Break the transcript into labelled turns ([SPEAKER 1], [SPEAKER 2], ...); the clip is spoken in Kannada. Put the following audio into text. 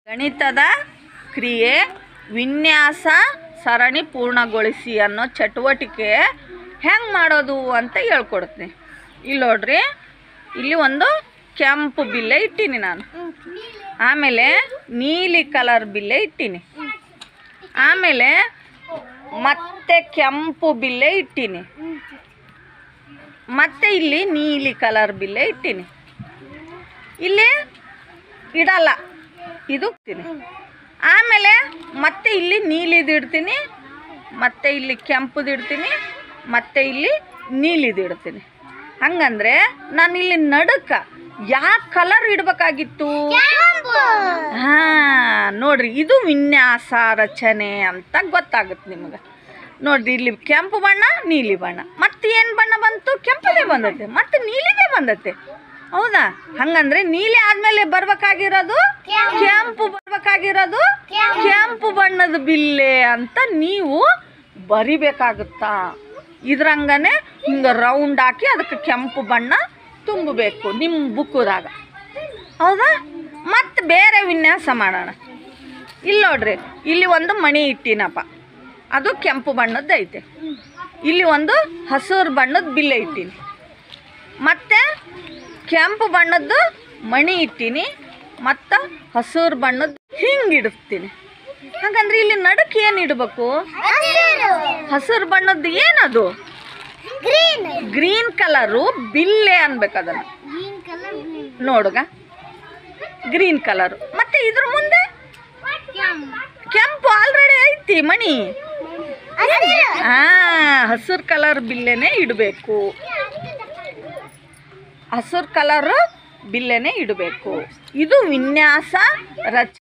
[SPEAKER 1] ಗಣಿತದ ಕ್ರಿಯೆ ವಿನ್ಯಾಸ ಸರಣಿ ಪೂರ್ಣಗೊಳಿಸಿ ಅನ್ನೋ ಚಟುವಟಿಕೆ ಹೆಂಗೆ ಮಾಡೋದು ಅಂತ ಹೇಳ್ಕೊಡ್ತೀನಿ. ಇಲ್ಲಿ ನೋಡ್ರಿ, ಇಲ್ಲಿ ಒಂದು ಕೆಂಪು ಬಿಲ್ಲೆ ಇಟ್ಟೀನಿ ನಾನು, ಆಮೇಲೆ ನೀಲಿ ಕಲರ್ ಬಿಲ್ಲೆ ಇಟ್ಟೀನಿ, ಆಮೇಲೆ ಮತ್ತೆ ಕೆಂಪು ಬಿಲ್ಲೆ ಇಟ್ಟೀನಿ, ಮತ್ತೆ ಇಲ್ಲಿ ನೀಲಿ ಕಲರ್ ಬಿಲ್ಲೆ ಇಟ್ಟೀನಿ. ಇಲ್ಲಿ ಇಡಲ್ಲ, ಇದು ಇಡ್ತೀನಿ, ಆಮೇಲೆ ಮತ್ತೆ ಇಲ್ಲಿ ನೀಲಿದು ಇಡ್ತೀನಿ, ಮತ್ತೆ ಇಲ್ಲಿ ಕೆಂಪುದು ಇಡ್ತೀನಿ, ಮತ್ತೆ ಇಲ್ಲಿ ನೀಲಿದು ಇಡ್ತೀನಿ. ಹಂಗಂದ್ರೆ ನಾನು ಇಲ್ಲಿ ನಡುಕ ಯಾವ ಕಲರ್ ಇಡಬೇಕಾಗಿತ್ತು? ನೋಡ್ರಿ, ಇದು ವಿನ್ಯಾಸ ರಚನೆ ಅಂತ ಗೊತ್ತಾಗುತ್ತೆ ನಿಮಗೆ. ನೋಡ್ರಿ, ಇಲ್ಲಿ ಕೆಂಪು ಬಣ್ಣ, ನೀಲಿ ಬಣ್ಣ, ಮತ್ತೆ ಏನು ಬಣ್ಣ ಬಂತು? ಕೆಂಪುದೇ ಬಂದತ್ತೆ, ಮತ್ತೆ ನೀಲಿದೇ ಬಂದತ್ತೆ. ಹೌದಾ? ಹಂಗಂದ್ರೆ ನೀಲಿ ಆದ್ಮೇಲೆ ಬರ್ಬೇಕಾಗಿರೋದು ಕೆಂಪು, ಬರ್ಬೇಕಾಗಿರೋದು ಕೆಂಪು ಬಣ್ಣದ ಬಿಲ್ಲೆ ಅಂತ ನೀವು ಬರಿಬೇಕಾಗುತ್ತಾ. ಇದ್ರಂಗನೆ ಹಿಂಗೆ ರೌಂಡ್ ಹಾಕಿ ಅದಕ್ಕೆ ಕೆಂಪು ಬಣ್ಣ ತುಂಬಬೇಕು ನಿಮ್ಮ ಬುಕ್ಕದಾಗ. ಹೌದಾ? ಮತ್ತೆ ಬೇರೆ ವಿನ್ಯಾಸ ಮಾಡೋಣ. ಇಲ್ಲಿ ನೋಡ್ರಿ, ಇಲ್ಲಿ ಒಂದು ಮಣಿ ಇಟ್ಟಿನಪ್ಪ, ಅದು ಕೆಂಪು ಬಣ್ಣದ್ದು ಐತೆ. ಇಲ್ಲಿ ಒಂದು ಹಸಿರು ಬಣ್ಣದ ಬಿಲ್ಲೆ ಇಟ್ಟೀನಿ, ಮತ್ತು ಕೆಂಪು ಬಣ್ಣದ್ದು ಮಣಿ ಇಟ್ಟೀನಿ, ಮತ್ತು ಹಸಿರು ಬಣ್ಣದ್ದು ಹಿಂಗೆ ಇಡ್ತೀನಿ. ಹಾಗಂದ್ರೆ ಇಲ್ಲಿ ನಡಕ್ಕೆ ಏನು ಇಡಬೇಕು? ಹಸಿರು ಬಣ್ಣದ್ದು ಏನದು? ಗ್ರೀನ್ ಕಲರು ಬಿಲ್ಲೆ ಅನ್ಬೇಕು ಅದನ್ನು. ನೋಡುಗ, ಗ್ರೀನ್ ಕಲರು. ಮತ್ತೆ ಇದ್ರ ಮುಂದೆ ಕೆಂಪು ಆಲ್ರೆಡಿ ಐತಿ ಮಣಿ. ಹಸಿರು ಕಲರ್ ಬಿಲ್ಲೆನೇ ಇಡಬೇಕು, ಹಸಿರು ಕಲರ್ ಬಿಲ್ಲೆನೇ ಇಡಬೇಕು. ಇದು ವಿನ್ಯಾಸ ರಚನೆ.